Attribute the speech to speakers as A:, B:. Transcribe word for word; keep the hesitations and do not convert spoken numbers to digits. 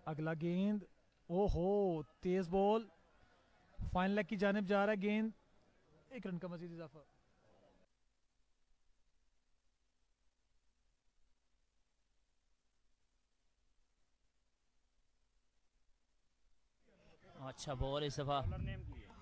A: अगला गेंद, ओहो तेज बॉल, फाइनल लेग की जानिब जा रहा है गेंद, एक रन का मजीद इजाफा।
B: अच्छा बॉल इस दफा